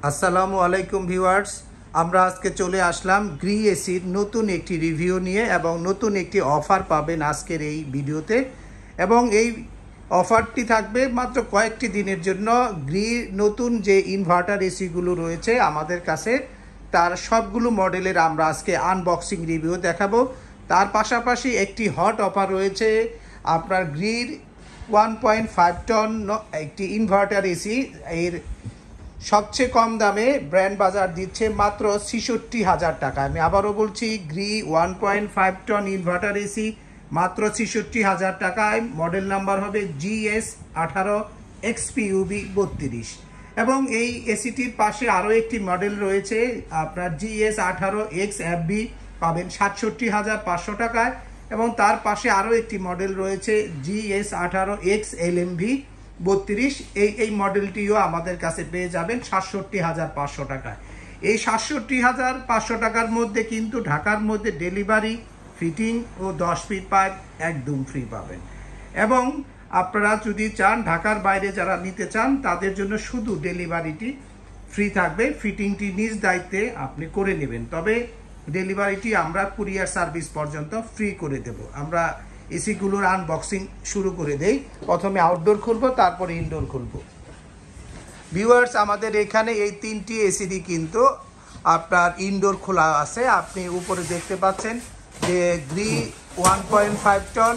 আসসালামু আলাইকুম ভিউয়ার্স, আমরা আজকে চলে আসলাম গ্রি এসির নতুন একটি রিভিউ নিয়ে এবং নতুন একটি অফার পাবেন আজকের এই ভিডিওতে। এবং এই অফারটি থাকবে মাত্র কয়েকটি দিনের জন্য। গ্রি নতুন যে ইনভার্টার এসিগুলো রয়েছে আমাদের কাছে, তার সবগুলো মডেলের আমরা আজকে আনবক্সিং রিভিউ দেখাবো। তার পাশাপাশি একটি হট অফার রয়েছে আপনার গ্রির 1.5 টন একটি ইনভার্টার এসি। এর সবচেয়ে কম দামে ব্র্যান্ড বাজার দিচ্ছে মাত্র ৬৬,০০০ টাকা। আমি আবারও বলছি, গ্রি 1.5 টন ইনভার্টার এসি মাত্র ৬৬,০০০ টাকায়। মডেল নাম্বার হবে GS18 XPUB 32। এবং এই এসিটির পাশে আরও একটি মডেল রয়েছে আপনার GS18 XFB, পাবেন ৬৭,৫০০ টাকায়। এবং তার পাশে আরও একটি মডেল রয়েছে GS18 XLMV 32। এই মডেলটিও আমাদের কাছে পেয়ে যাবেন ৬৭,৫০০ টাকায়। এই ৬৭,৫০০ টাকার মধ্যে কিন্তু ঢাকার মধ্যে ডেলিভারি, ফিটিং ও 10 ফিট পাইপ একদম ফ্রি পাবেন। এবং আপনারা যদি চান ঢাকার বাইরে যারা নিতে চান তাদের জন্য শুধু ডেলিভারিটি ফ্রি থাকবে, ফিটিংটি নিজ দায়িত্বে আপনি করে নেবেন। তবে ডেলিভারিটি আমরা কুরিয়ার সার্ভিস পর্যন্ত ফ্রি করে দেব। আমরা এসিগুলোর আনবক্সিং শুরু করে দেই। প্রথমে আউটডোর খুলবো, তারপরে ইনডোর খুলবো। ভিউয়ার্স, আমাদের এখানে এই তিনটি এসিডি কিন্তু আপনার ইনডোর খোলা আছে। আপনি উপরে দেখতে পাচ্ছেন যে গ্রি 1.5 টন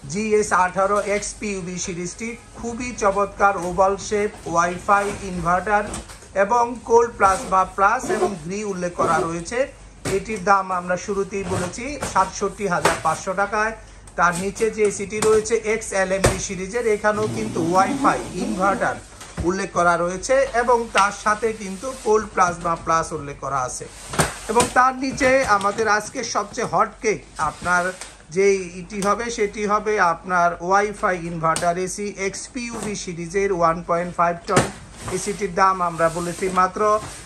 GS18 XPUB সিরিজটি খুবই চমৎকার ওভাল শেপ ওয়াইফাই ইনভার্টার এবং কোল্ড প্লাজমা প্লাস এবং গ্রি উল্লেখ করা রয়েছে। এটির দাম আমরা শুরুতেই বলেছি ৬৭,৫০০ টাকায়। তার নিচে যে এসিটি রয়েছে XLMV সিরিজের, এখানেও কিন্তু ওয়াইফাই ইনভার্টার উল্লেখ করা রয়েছে এবং তার সাথে কিন্তু কোল্ড প্লাজমা প্লাস উল্লেখ করা আছে। এবং তার নিচে আমাদের আজকে সবচেয়ে হট কেক আপনার যে ইটি হবে সেটি হবে আপনার ওয়াইফাই ইনভার্টার এসি XPUB সিরিজের 1.5 টন এসিটির দাম আমরা বলেছি মাত্র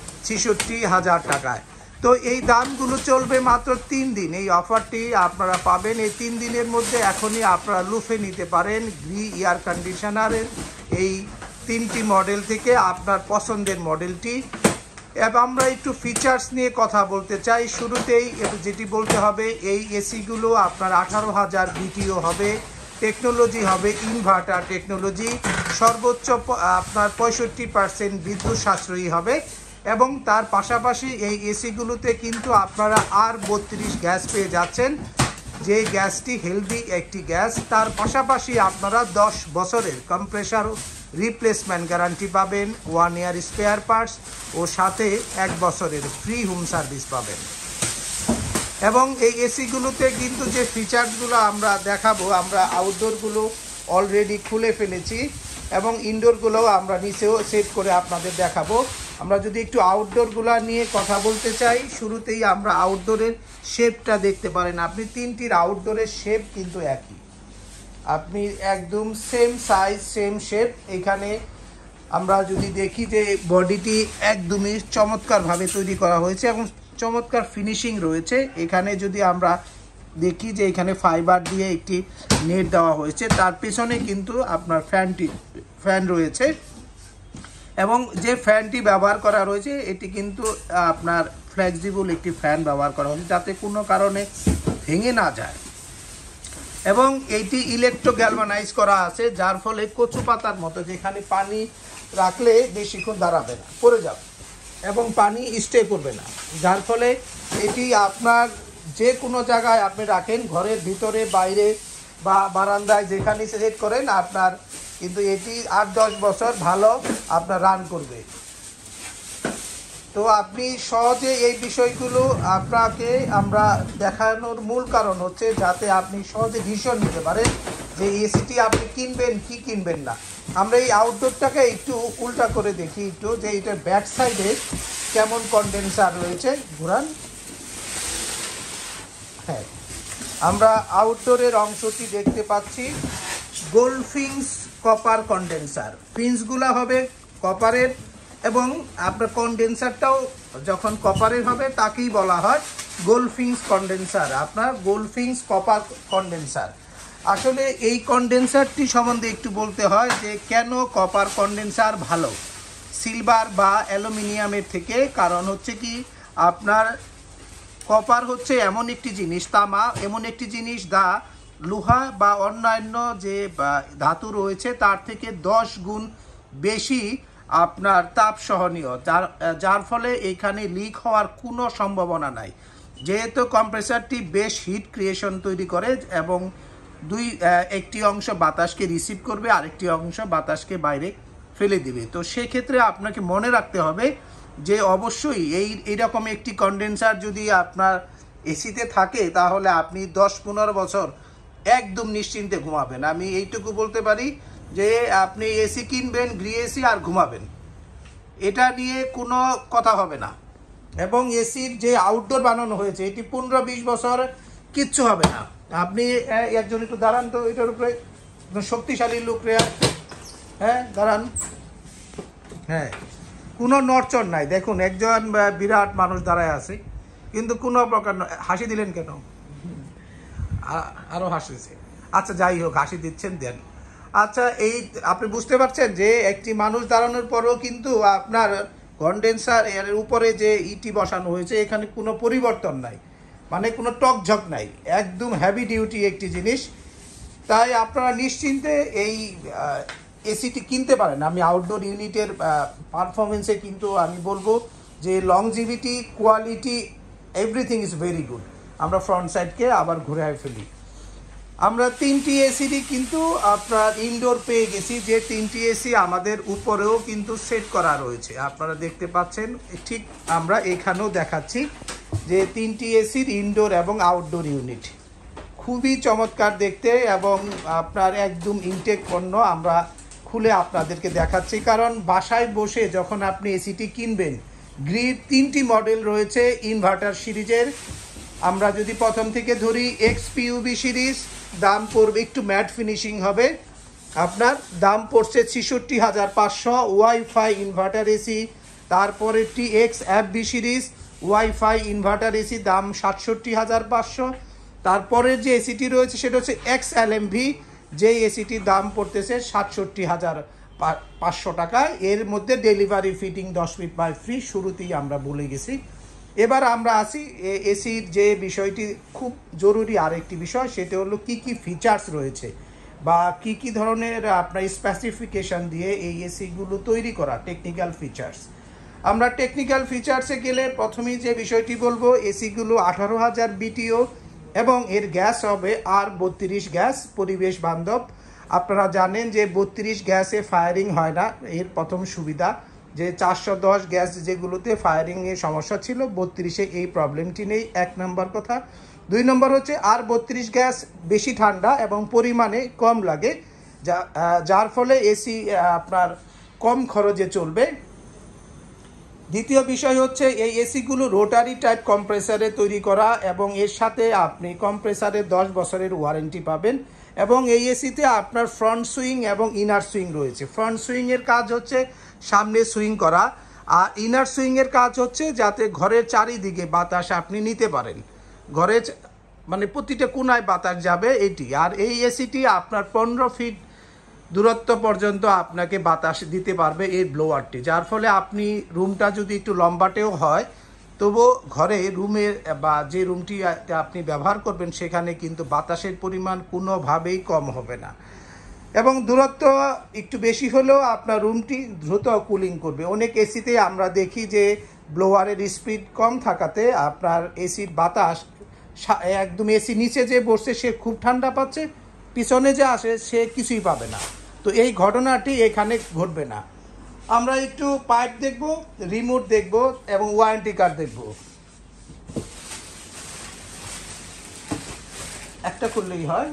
৬৬,০০০ টাকায়। তো এই দামগুলো চলবে মাত্র 3 দিন। এই অফারটি আপনারা পাবেন এই 3 দিনের মধ্যে। এখনই আপনারা লুফে নিতে পারেন গ্রি এয়ার কন্ডিশনারের এই 3টি মডেল থেকে আপনার পছন্দের মডেলটি। এবং আমরা একটু ফিচার্স নিয়ে কথা বলতে চাই। শুরুতেই যেটি বলতে হবে, এই এসিগুলো আপনার 18,০০০ BTO হবে, টেকনোলজি হবে ইনভার্টার টেকনোলজি, সর্বোচ্চ আপনার 65% বিদ্যুৎ সাশ্রয়ী হবে। এবং তার পাশাপাশি এই এসিগুলোতে কিন্তু আপনারা R32 গ্যাস পেয়ে যাচ্ছেন, যে গ্যাসটি হেলদি একটি গ্যাস। তার পাশাপাশি আপনারা 10 বছরের কম্প্রেসার রিপ্লেসমেন্ট গ্যারান্টি পাবেন, 1 ইয়ার স্পেয়ার পার্টস ও সাথে 1 বছরের ফ্রি হোম সার্ভিস পাবেন। এবং এই এসিগুলোতে কিন্তু যে ফিচার্সগুলো আমরা দেখাবো, আমরা আউটডোরগুলো অলরেডি খুলে ফেলেছি এবং ইনডোরগুলোও আমরা নিচেও সেট করে আপনাদের দেখাবো। আমরা যদি একটু আউটডোরগুলো নিয়ে কথা বলতে চাই, শুরুতেই আমরা আউটডোরের শেপটা দেখতে পারেন। আপনি তিনটির আউটডোরের শেপ কিন্তু একই, আপনি একদম সেম সাইজ সেম শেপ। এখানে আমরা যদি দেখি যে বডিটি একদমই চমৎকারভাবে তৈরি করা হয়েছে এবং চমৎকার ফিনিশিং রয়েছে। এখানে যদি আমরা দেখি যে এখানে ফাইবার দিয়ে একটি নেট দেওয়া হয়েছে, তার পেছনে কিন্তু আপনার ফ্যান রয়েছে এবং যে ফ্যানটি ব্যবহার করা রয়েছে এটি কিন্তু আপনার ফ্লেক্সিবল একটি ফ্যান ব্যবহার করা হয়েছে, যাতে কোনো কারণে ভেঙে না যায়। এবং এইটি ইলেকট্রো গ্যালভানাইজ করা আছে, যার ফলে কচু পাতার মতো যেখানে পানি রাখলে বেশিক্ষণ দাঁড়াবে না, পড়ে যাবে এবং পানি স্টে করবে না। যার ফলে এটি আপনার যে কোনো জায়গায় আপনি রাখেন, ঘরের ভিতরে বাইরে বা বারান্দায় যেখানে সেট করেন, আপনার কিন্তু এটি 8-10 বছর ভালো আপনার রান করবে। তো আপনি সহজে এই বিষয়গুলো আপনাকে আমরা দেখানোর মূল কারণ হচ্ছে যাতে আপনি সহজে ডিসিশন নিতে পারেন যে এসিটি আপনি কিনবেন কি কিনবেন না। আমরা এই আউটডোরটাকে একটু উল্টা করে দেখি একটু, যে এটার ব্যাক সাইডে কেমন কন্ডেন্সার রয়েছে। ঘুরান। হ্যাঁ, আমরা আউটডোরের অংশটি দেখতে পাচ্ছি গোল্ড ফিন্স কপার কন্ডেন্সার। ফিন্সগুলো হবে কপারের এবং আপনার কন্ডেন্সারটাও যখন কপারের হবে তাকেই বলা হয় গোল্ড ফিন্স কন্ডেন্সার, আপনার গোল্ড ফিন্স কপার কন্ডেন্সার। আসলে এই কন্ডেন্সারটি সম্বন্ধে একটু বলতে হয় যে কেন কপার কন্ডেন্সার ভালো। সিলভার বা অ্যালুমিনিয়ামের থেকে। কারণ হচ্ছে কি আপনার কপার হচ্ছে এমন একটি জিনিস, তামা এমন একটি জিনিস যা লোহা বা অন্যান্য যে ধাতু রয়েছে তার থেকে 10 গুণ বেশি আপনার তাপ সহনীয়, যার ফলে এখানে লিক হওয়ার কোনো সম্ভাবনা নাই। যেহেতু কম্প্রেসারটি বেশ হিট ক্রিয়েশন তৈরি করে এবং একটি অংশ বাতাসকে রিসিভ করবে, আরেকটি অংশ বাতাসকে বাইরে ফেলে দিবে। তো সেক্ষেত্রে আপনাকে মনে রাখতে হবে যে অবশ্যই এইরকম একটি কন্ডেন্সার যদি আপনার এসিতে থাকে তাহলে আপনি 10-15 বছর একদম নিশ্চিন্তে ঘুমাবেন। আমি এইটুকু বলতে পারি যে আপনি এসি কিনবেন, গ্রি এসি, আর ঘুমাবেন, এটা নিয়ে কোনো কথা হবে না। এবং এসির যে আউটডোর বানানো হয়েছে এটি 15-20 বছর কিচ্ছু হবে না। আপনি একজন একটু দাঁড়ান তো, এটার উপরে শক্তিশালী লোক রে, হ্যাঁ দাঁড়ান, হ্যাঁ কোনো নড়চড় নাই। দেখুন একজন বিরাট মানুষ দাঁড়ায় আছে কিন্তু কোনো প্রকার হাসি দিলেন কেন? আরও হাসিছে। আচ্ছা যাই হোক, হাসি দিচ্ছেন দেন। আচ্ছা এই আপনি বুঝতে পারছেন যে একটি মানুষ দাঁড়ানোর পরেও কিন্তু আপনার কন্ডেন্সার এর উপরে যে ইটি বসানো হয়েছে এখানে কোনো পরিবর্তন নাই, মানে কোনো টকঝক নাই, একদম হেভি ডিউটি একটি জিনিস। তাই আপনারা নিশ্চিন্তে এই এসিটি কিনতে পারেন। আমি আউটডোর ইউনিটের পারফরমেন্সে কিন্তু আমি বলবো যে longevity, quality, everything is very good. আমরা ফ্রন্ট সাইডকে আবার ঘুরে ফেলি। আমরা 3টি এসিরই কিন্তু আপনার ইনডোর পেয়ে গেছি, যে 3টি এসি আমাদের উপরেও কিন্তু সেট করা রয়েছে, আপনারা দেখতে পাচ্ছেন। ঠিক আমরা এখানেও দেখাচ্ছি যে 3টি এসির ইনডোর এবং আউটডোর ইউনিট খুবই চমৎকার দেখতে এবং আপনার একদম ইনটেক পণ্য আমরা খুলে আপনাদেরকে দেখাচ্ছি। কারণ বাসায় বসে যখন আপনি এসিটি কিনবেন, গ্রির 3টি মডেল রয়েছে ইনভার্টার সিরিজের। আমরা যদি প্রথম থেকে ধরি XPUV সিরিজ, দাম পড়বে একটু ম্যাট ফিনিশিং হবে, আপনার দাম পড়ছে 66,500 ওয়াইফাই ইনভার্টার এসি। তারপরেরটি XFB series WiFi inverter AC, দাম 67,500। তারপরের যে এসিটি রয়েছে সেটা হচ্ছে XLMV, যেই এসিটির দাম পড়তেছে 67,500 টাকা। এর মধ্যে delivery fitting 10 feet by free, শুরুতেই আমরা বলে গেছি। এবার আমরা আসি এসির যে বিষয়টি খুব জরুরি আরেকটি বিষয়, সেটা হলো কি কি ফিচার্স রয়েছে বা কি কি ধরনের আপনার স্পেসিফিকেশন দিয়ে এই এসিগুলো তৈরি করা, টেকনিক্যাল ফিচার্স। আমরা টেকনিক্যাল ফিচার্সে গেলে প্রথমেই যে বিষয়টি বলবো, এসিগুলো 18,000 BTO এবং এর গ্যাস হবে R32 গ্যাস, পরিবেশ বান্ধব। আপনারা জানেন যে 32 গ্যাসে ফায়ারিং হয় না, এর প্রথম সুবিধা। যে 410 গ্যাস যেগুলোতে ফায়ারিংয়ের সমস্যা ছিল, 32-এ এই প্রবলেমটি নেই, 1 নম্বর কথা। 2 নম্বর হচ্ছে R32 গ্যাস বেশি ঠান্ডা এবং পরিমাণে কম লাগে, যার ফলে এসি আপনার কম খরচে চলবে। দ্বিতীয় বিষয় হচ্ছে এই এসিগুলো রোটারি টাইপ কম্প্রেসারে তৈরি করা এবং এর সাথে আপনি কম্প্রেসারের 10 বছরের ওয়ারেন্টি পাবেন। এবং এই এসিতে আপনার ফ্রন্ট সুইং এবং ইনার সুইং রয়েছে। ফ্রন্ট সুইংয়ের কাজ হচ্ছে সামনে সুইং করা, আর ইনার সুইংয়ের কাজ হচ্ছে যাতে ঘরের চারিদিকে বাতাস আপনি নিতে পারেন, ঘরের মানে প্রতিটা কোনায় বাতাস যাবে এটি। আর এই এসিটি আপনার 15 ফিট দূরত্ব পর্যন্ত আপনাকে বাতাস দিতে পারবে এই ব্লোয়ারটি, যার ফলে আপনি রুমটা যদি একটু লম্বাটেও হয় তবু ঘরে রুমের বা যে রুমটি আপনি ব্যবহার করবেন সেখানে কিন্তু বাতাসের পরিমাণ কোনোভাবেই কম হবে না। এবং দূরত্ব একটু বেশি হলেও আপনার রুমটি দ্রুত কুলিং করবে। অনেক এসিতে আমরা দেখি যে ব্লোয়ারের স্পিড কম থাকাতে আপনার এসির বাতাস একদম এসি নিচে যে বসছে সে খুব ঠান্ডা পাচ্ছে, পিছনে যে আসে সে কিছুই পাবে না। তো এই ঘটনাটি এখানে ঘটবে না। আমরা একটু পাইপ দেখব, রিমোট দেখব এবং ওয়ারেন্টি কার্ড দেখব। একটা খুললেই হয়।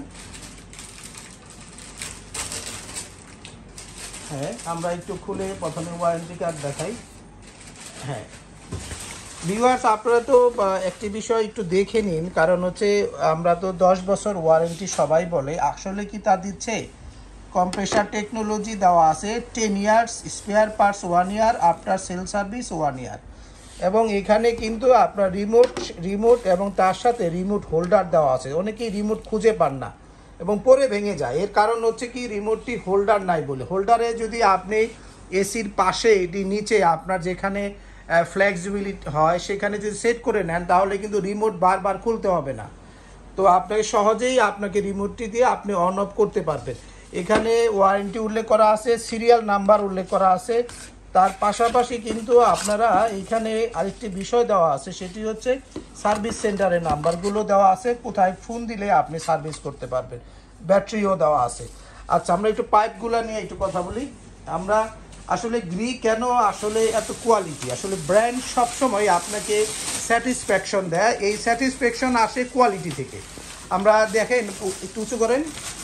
হ্যাঁ, আমরা একটু খুলে প্রথমে ওয়ারেন্টি কার্ড দেখাই। হ্যাঁ ভিউয়ার্স, আপনারা তো একটি বিষয় একটু দেখে নিন, কারণ হচ্ছে আমরা তো 10 বছর ওয়ারেন্টি সবাই বলে, আসলে কি তা দিচ্ছে? কম্প্রেসার টেকনোলজি দেওয়া আছে 10 years, spare parts 1 year, after sale service 1 year. এবং এখানে কিন্তু আপনার রিমোট এবং তার সাথে রিমোট হোল্ডার দেওয়া আছে। অনেকেই রিমোট খুঁজে পান না এবং পরে ভেঙে যায়, এর কারণ হচ্ছে কি রিমোটটি হোল্ডার নাই বলে। হোল্ডারে যদি আপনি এসির পাশে এটি নিচে আপনার যেখানে ফ্লেক্সিবিলিটি হয় সেখানে যদি সেট করে নেন তাহলে কিন্তু রিমোট বারবার খুলতে হবে না। তো আপনাকে সহজেই আপনাকে রিমোটটি দিয়ে আপনি অন অফ করতে পারবেন। এখানে ওয়ারেন্টি উল্লেখ করা আছে, সিরিয়াল নাম্বার উল্লেখ করা আছে। তার পাশাপাশি কিন্তু আপনারা এখানে আরেকটি বিষয় দেওয়া আছে, সেটি হচ্ছে সার্ভিস সেন্টারের নাম্বারগুলো দেওয়া আছে, কোথায় ফোন দিলে আপনি সার্ভিস করতে পারবেন। ব্যাটারিও দেওয়া আছে। আচ্ছা, আমরা একটু পাইপগুলো নিয়ে একটু কথা বলি। আমরা আসলে গ্রি কেন আসলে এত কোয়ালিটি, আসলে ব্র্যান্ড সবসময় আপনাকে স্যাটিসফ্যাকশন দেয়, এই স্যাটিসফ্যাকশন আসে কোয়ালিটি থেকে। আমরা দেখেন, একটু উঁচু করেন,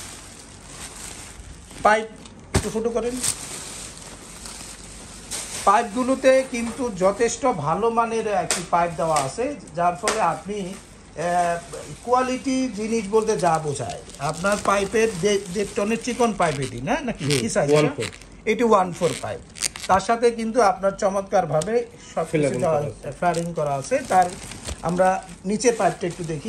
পাইপ একটু ফুটো করেন। পাইপগুলোতে কিন্তু যথেষ্ট ভালো মানের একটি পাইপ দেওয়া আছে, যার ফলে আপনি কোয়ালিটি জিনিস বলতে যা বোঝায়। আপনার পাইপের 1.5 টনের চিকন পাইপ এটি না, নাকি কি সাইজ? এটি 1/4 পাইপ। তার সাথে কিন্তু আপনার চমৎকারভাবে সব কিছু ফ্লারিং করা আছে। তার আমরা নিচের পাইপটা একটু দেখি,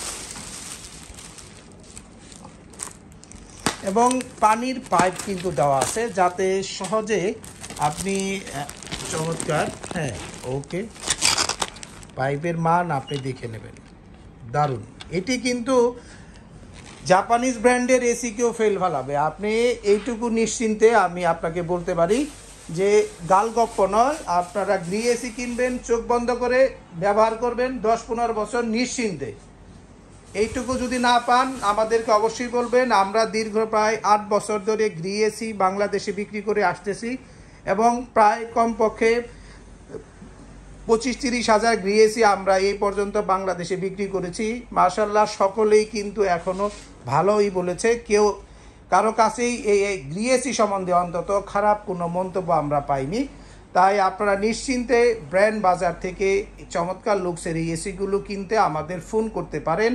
এবং পানির পাইপ কিন্তু দেওয়া আছে যাতে সহজে আপনি চমৎকার, হ্যাঁ ওকে, পাইপের মান আপনি দেখে নেবেন, দারুণ। এটি কিন্তু জাপানিজ ব্র্যান্ডের এসি কেও ফেল ফেলাবে, আপনি এইটুকু নিশ্চিন্তে আমি আপনাকে বলতে পারি যে গালগপ্প নয়। আপনারা গ্রি এসি কিনবেন, চোখ বন্ধ করে ব্যবহার করবেন 10-15 বছর নিশ্চিন্তে। এইটুকু যদি না পান আমাদেরকে অবশ্যই বলবেন। আমরা দীর্ঘ প্রায় 8 বছর ধরে গ্রি এসি বাংলাদেশে বিক্রি করে আসতেছি, এবং প্রায় কমপক্ষে 25-30 হাজার গ্রি এসি আমরা এই পর্যন্ত বাংলাদেশে বিক্রি করেছি। মাশাআল্লাহ, সকলেই কিন্তু এখনও ভালোই বলেছে, কেউ কারো কাছেই এই গ্রি এসি সম্বন্ধে অন্তত খারাপ কোনো মন্তব্য আমরা পাইনি। তাই আপনারা নিশ্চিন্তে ব্র্যান্ড বাজার থেকে চমৎকার লুকসের এই এসিগুলো কিনতে আমাদের ফোন করতে পারেন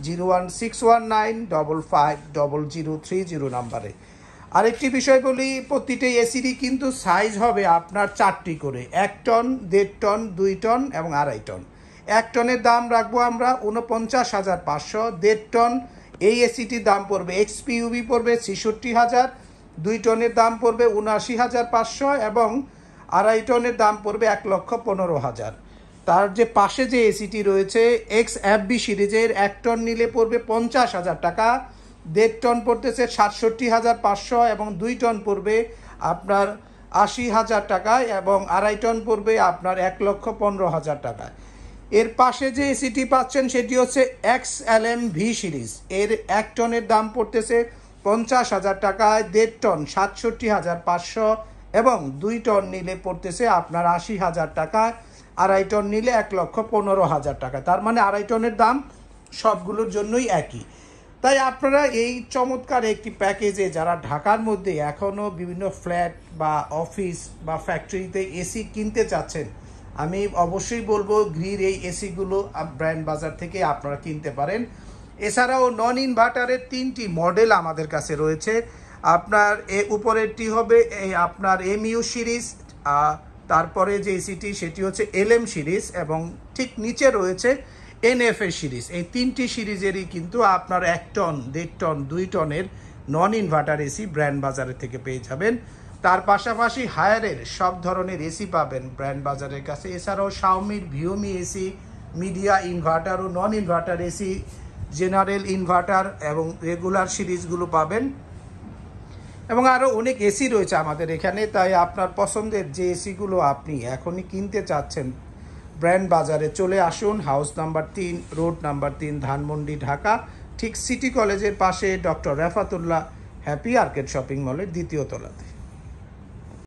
01619550030 নাম্বারে। আরেকটি বিষয় বলি, প্রতিটি এসিরই কিন্তু সাইজ হবে আপনার 4টি করে, 1 টন, 1.5 টন, 2 টন এবং 2.5 টন। 1 টনের দাম রাখবো আমরা 49,500। 1.5 টন এই এসিটির দাম পড়বে, এক্সপিইউভি পড়বে 66,000। 2 টনের দাম পড়বে 79,500 এবং 2.5 টনের দাম পড়বে 1,15,000। তার যে পাশে যে এসিটি রয়েছে XFB সিরিজের, 1 টন নিলে পড়বে 50,000 টাকা, 1.5 টন পড়তেছে 67,500 এবং 2 টন পড়বে আপনার 80,000 টাকায় এবং 2.5 টন পড়বে আপনার 1,15,000 টাকায়। এর পাশে যে এসিটি পাচ্ছেন সেটি হচ্ছে XLMV সিরিজ, এর 1 টনের দাম পড়তেছে 50,000 টাকায়, 1.5 টন 67,500 এবং 2 টন নিলে পড়তেছে আপনার 80,000 টাকায়, 2.5 টন নিলে 1,15,000 টাকা। তার মানে 2.5 টনের দাম সবগুলোর জন্যই একই। তাই আপনারা এই চমৎকার একটি প্যাকেজে যারা ঢাকার মধ্যে এখনও বিভিন্ন ফ্ল্যাট বা অফিস বা ফ্যাক্টরিতে এসি কিনতে চাচ্ছেন, আমি অবশ্যই বলবো গ্রির এই এসিগুলো ব্র্যান্ড বাজার থেকে আপনারা কিনতে পারেন। এছাড়াও নন ইনভার্টারের 3টি মডেল আমাদের কাছে রয়েছে। আপনার উপরেরটি হবে এই আপনার MU সিরিজ, তারপরে যে এসিটি সেটি হচ্ছে LM সিরিজ এবং ঠিক নিচে রয়েছে NFA সিরিজ। এই 3টি সিরিজেরই কিন্তু আপনার 1 টন, 1.5 টন, 2 টনের নন ইনভার্টার এসি ব্র্যান্ড বাজারের থেকে পেয়ে যাবেন। তার পাশাপাশি হায়ারের সব ধরনের এসি পাবেন ব্র্যান্ড বাজারের কাছে। এছাড়াও শাওমির ভিওমি এসি, মিডিয়া ইনভার্টার ও non inverter AC, general inverter এবং রেগুলার সিরিজগুলো পাবেন, এবং আরও অনেক এসি রয়েছে আমাদের এখানে। তাই আপনার পছন্দের যে এসিগুলো আপনি এখনই কিনতে চাচ্ছেন ব্র্যান্ড বাজারে চলে আসুন। House number 3, road number 3, Dhanmondi, Dhaka, ঠিক সিটি কলেজের পাশে doctor Refatullah Happy Arcade shopping মলের 2য় তলাতে।